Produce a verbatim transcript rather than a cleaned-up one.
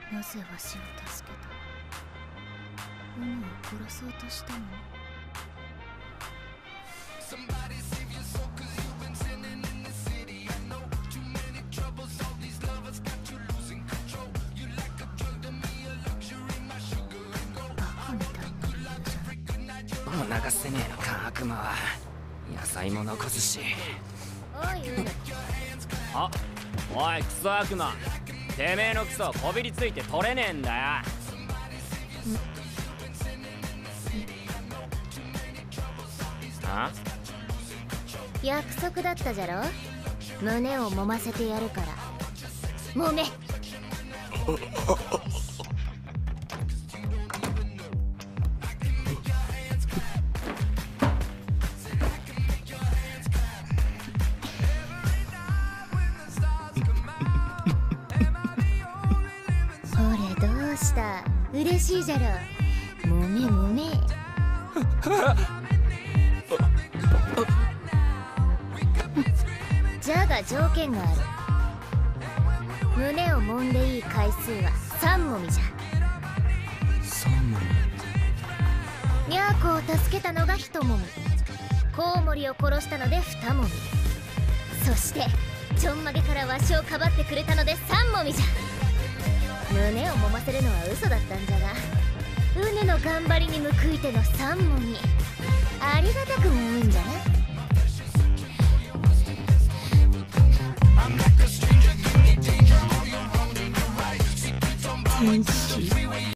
なぜわしを助けた？ウムを殺そうとしたのに。バカみたいな理由じゃん。 お腹せねえのか悪魔は。野菜も残すし。 おいウム。 あ、おいクソ悪魔、てめえのクソこびりついて取れねえんだよ。あ？ 約束だったじゃろ。胸を揉ませてやるから揉め。ほれどうした、嬉しいじゃろ。揉め揉め。じゃが条件がある。胸を揉んでいい回数はさん揉みじゃ。 さんもニャーコを助けたのがひと揉み、コウモリを殺したのでに揉み、そしてちょんまげからわしをかばってくれたのでさん揉みじゃ。胸を揉ませるのは嘘だったんじゃが、ウネの頑張りに報いてのさん揉み、ありがたく思うんじゃな。天使。